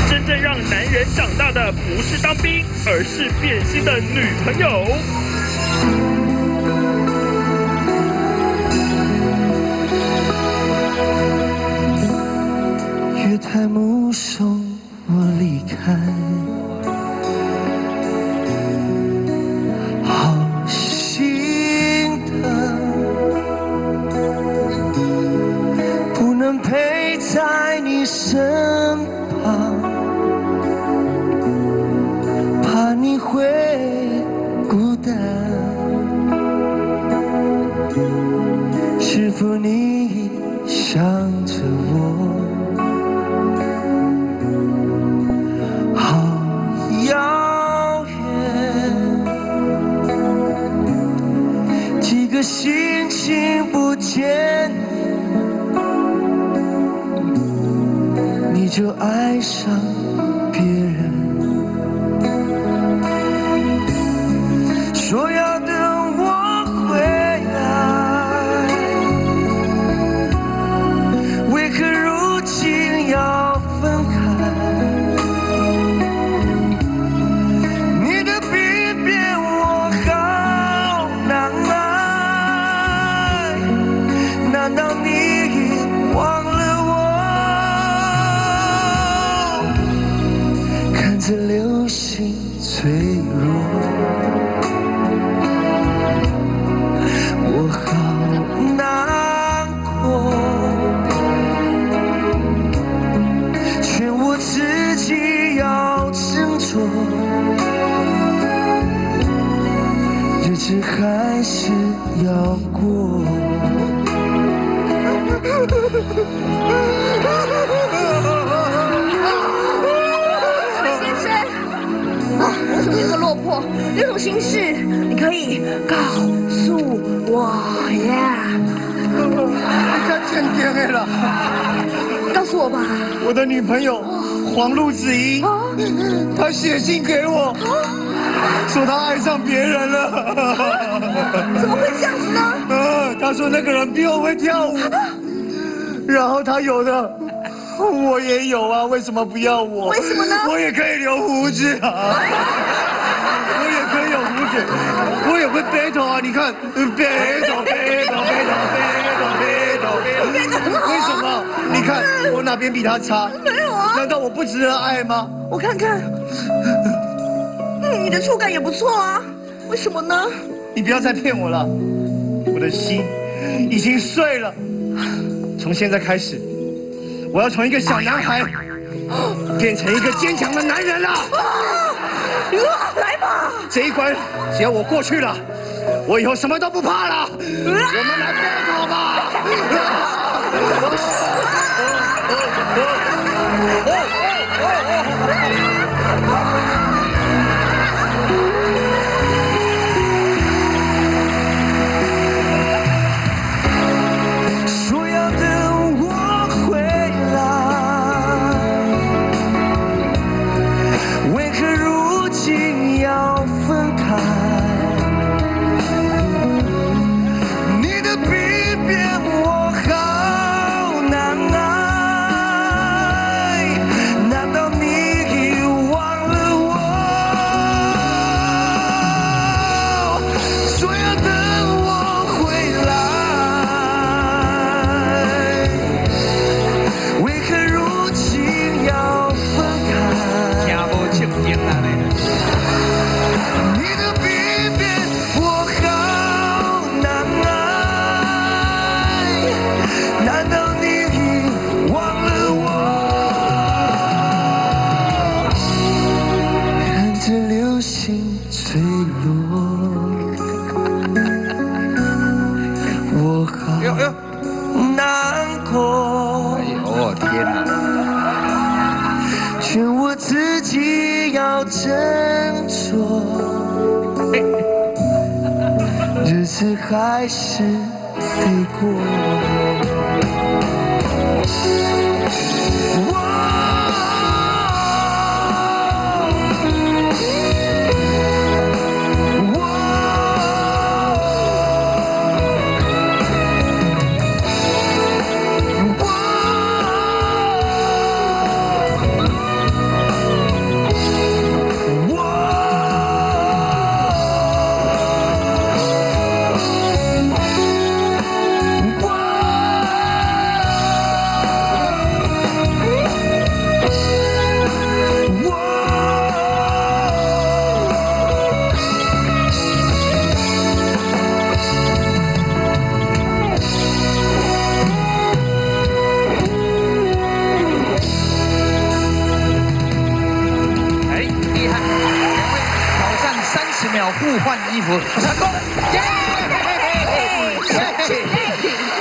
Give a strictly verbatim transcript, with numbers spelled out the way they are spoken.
真正让男人长大的不是当兵，而是变心的女朋友。 月台目送我离开，好心疼，不能陪在你身旁，怕你会孤单。是否你想着我？遥远，几个心情不见你，你就爱上别人。说要等我回来，为何如今要分开？难道你已忘了我？看着流星坠落，我好难过，劝我自己要振作，日子还是要过。 先生，啊，为什么这个落魄？有什么心事？你可以告诉我呀。 你看见点黑了， 告诉我吧。 我的女朋友黄路子怡，她写信给我，说她爱上别人了。 怎么会这样子呢？ 呃，她说那个人比我会跳舞。然后他有的，我也有啊，为什么不要我？ 为什么呢？ 我也可以留胡子啊，我也可以有胡子，我也会 battle 啊！你看 battle battle battle battle battle， 为什么？你看我哪边比他差？ 没有啊！ 难道我不值得爱吗？ 我看看，嗯，你的触感也不错啊，为什么呢？ 你不要再骗我了，我的心已经碎了。从现在开始，我要从一个小男孩变成一个坚强的男人了。 啊，来吧！ 这一关只要我过去了，我以后什么都不怕了。我们来 battle 吧！日子还是得过。 互换衣服成功。耶！